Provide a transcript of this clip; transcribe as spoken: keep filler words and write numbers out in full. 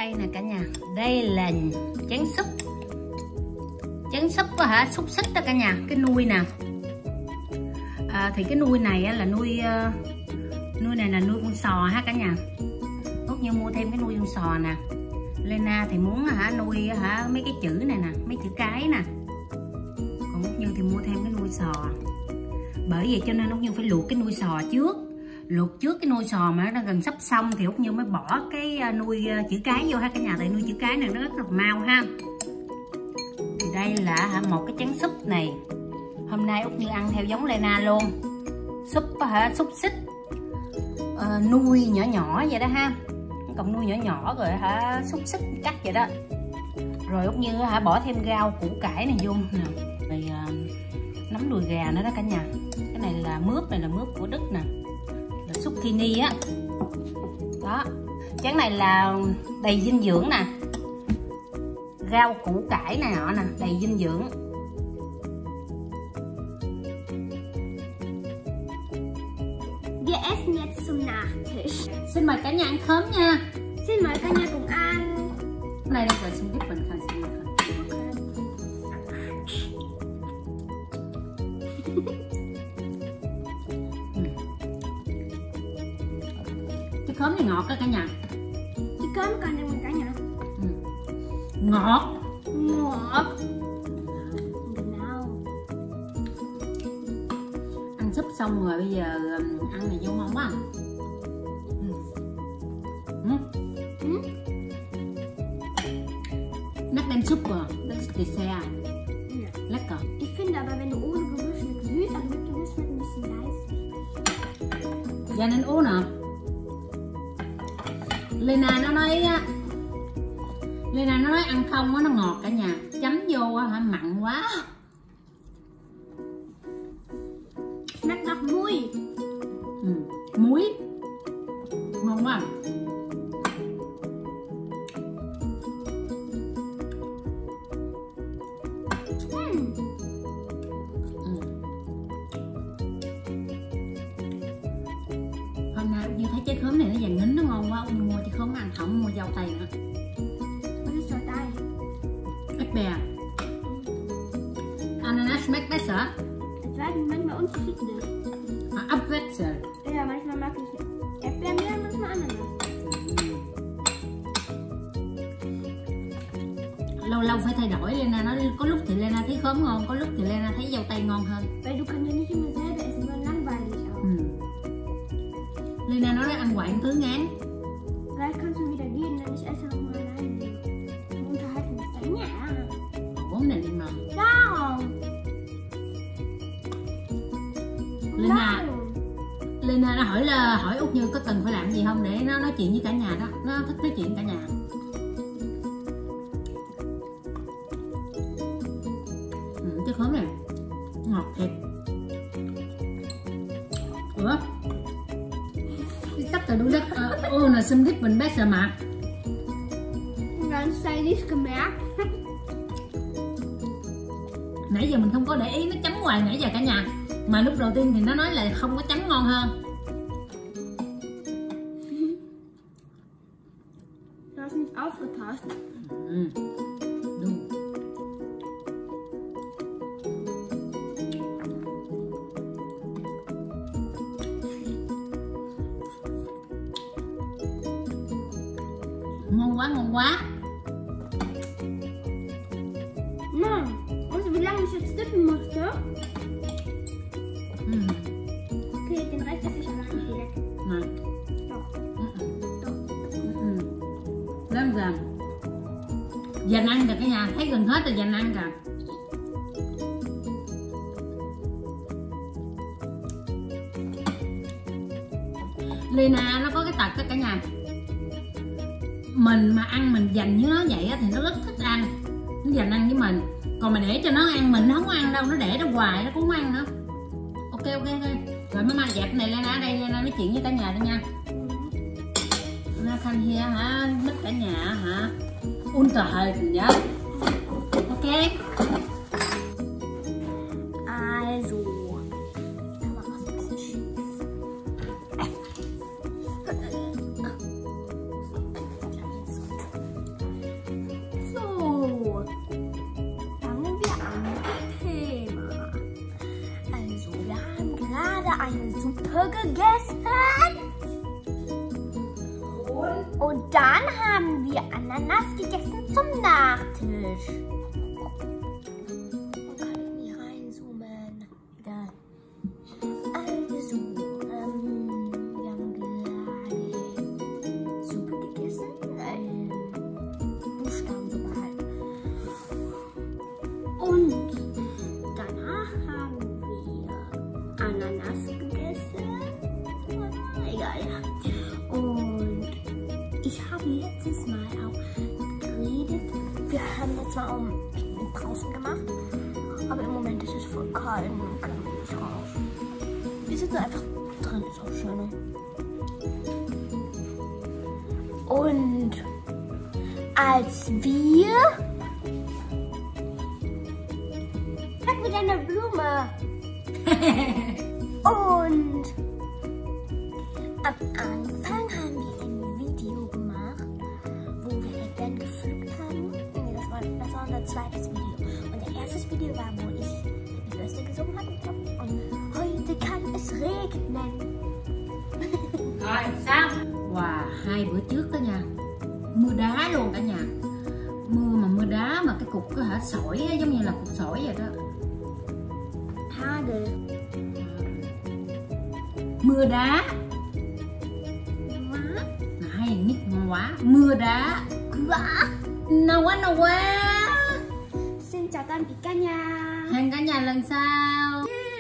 Đây nè cả nhà, đây là chén súp. Chén súp á hả, xúc xích đó cả nhà, cái nuôi nè. À, thì cái nuôi này á, là nuôi uh, nuôi này là nuôi con sò ha cả nhà. Út Như mua thêm cái nuôi con sò nè. Lena thì muốn hả nuôi hả mấy cái chữ này nè, mấy chữ cái nè. Còn Út Như thì mua thêm cái nuôi sò. Bởi vậy cho nên Út Như phải luộc cái nuôi sò trước. Luộc trước cái nuôi sò mà nó gần sắp xong thì Út Như mới bỏ cái nuôi chữ cái vô ha cả nhà. Tại nuôi chữ cái này nó rất là mau ha. Thì đây là hả một cái chén súp này. Hôm nay Út Như ăn theo giống Lena luôn. Súp hả, xúc xích à, nuôi nhỏ nhỏ vậy đó ha. Còn nuôi nhỏ nhỏ rồi hả, xúc xích cắt vậy đó. Rồi Út Như hả bỏ thêm rau củ cải này vô nè. Rồi à, nấm đùi gà nữa đó cả nhà. Cái này là mướp, này là mướp của Đức nè. Là zucchini á. Đó. Chén này là đầy dinh dưỡng nè. Rau củ cải này nọ nè, đầy dinh dưỡng. Wir essen jetzt zum Nachtisch. Xin mời cả nhà ăn khóm nha. Xin mời cả nhà cùng ăn. Này đây là xin giúp mình thôi, xin mình thôi. Cái khóm này ngọt đó cả nhà. Cái khóm còn đây cả nhà. Ừ. Ngọt. Ngọt. Ăn súp xong rồi bây giờ ăn này vô ngon quá. Ừ. Ừ. Ừ. Nach dem Super, das ist Dessert. Lecker. Ich finde aber, wenn du ohne Gewürz schmeckt süß, aber mit Gewürz schmeckt ein bisschen salzig. Dạ nên uống nè. Lena nó nói á, Lena nó nói ăn không á nó ngọt cả nhà, chấm vô á hả mặn quá. Schmeckt nach muối. Ừ. Muối. Ngon quá. Hôm nay Như thấy trái khóm này nó vàng nín nó ngon quá, Như mua chứ không ăn, không mua dâu tây nữa. Was ist dort ein? Erdbeer. Ananas schmeckt besser. Es war manchmal unterschiedlich. Ah, abwechselnd. Ja, manchmal mag ich Erdbeeren mehr, manchmal Ananas. Lâu lâu phải thay đổi. Lena nói có lúc thì Lena thấy khóm ngon, có lúc thì Lena thấy dâu tây ngon hơn. Weil du kannst ja nicht immer selber essen, sondern langweilig auch. Ừ. Lena nói ăn hoài thứ ngán. Vielleicht kannst du wieder gehen, denn ich esse auch mal alleine. Wir unterhalten uns dann. Ja. Bốn này đi mà. Wow. Lena, Lena nó hỏi là hỏi Út Như có cần phải làm gì không để nó nói chuyện với cả nhà đó. Nó thích nói chuyện cả nhà. Ừ, cái khóm này ngọt thiệt. Ủa? Chắc là đúng rất ô là xâm đích mình besser mà. Ganz Zeit nicht gemerkt. Nãy giờ mình không có để ý nó chấm hoài nãy giờ cả nhà. Mà lúc đầu tiên thì nó nói là không có chấm ngon hơn. Du hast nicht aufgepasst. Ừ. Đúng. Ngon quá, ngon quá. Na, weißt du, wie lange ich jetzt dippen musste? Ừ. Okay, den Rest esse ich aber nicht direkt. Này. Doch. Ừ. Doch. Ừ. Đơn giản. Dành ăn kìa cả nhà, thấy gần hết rồi dành ăn kìa. Lena nó có cái tật đó cả nhà. Mình mà ăn mình dành với nó vậy á, thì nó rất thích ăn. Nó dành ăn với mình. Còn mà để cho nó ăn mình nó không ăn đâu, nó để đó hoài nó cũng không ăn nữa. Ok ok ok. Rồi mama dẹp này Lena ở đây, Lena nói chuyện với cả nhà đây nha. Lena Thành hier hả, mất cả nhà hả. Unterhalten nhá. Ok. Also. gegessen. Und dann haben wir Ananas gegessen zum Nachtisch. Und kann ich nie reinzoomen. Egal. Also, ähm, wir haben gerade Suppe gegessen. Ähm, Buchstabensuppe halt. Und danach haben wir Ananas gegessen. Egal, ja. Und ich habe letztes Mal auch geredet. Wir haben letztes Mal auch mit draußen gemacht. Aber im Moment ist es voll kalt und können wir nicht raus. Wir sitzen einfach drin, ist auch schön. Und als wir... Sag mit einer Blume. Und am Anfang haben wir ein Video gemacht, wo wir Erdbeeren gepflückt haben. Nee, das war, das war unser zweites Video. Und der erste Video war, wo ich Happy Birthday gesungen habe. Und heute kann es regnen. Rồi sao? Wow, hai bữa trước đó nha, mưa đá luôn cả nhà. Mưa mà mưa đá mà cái cục có hả sỏi á, giống như là cục sỏi vậy đó. Hagel. Mưa đá. Này, nhức quá. Mưa đá. Quá. Nào quá, nào quá. Xin chào tạm biệt cả nhà. Hẹn cả nhà lần sau.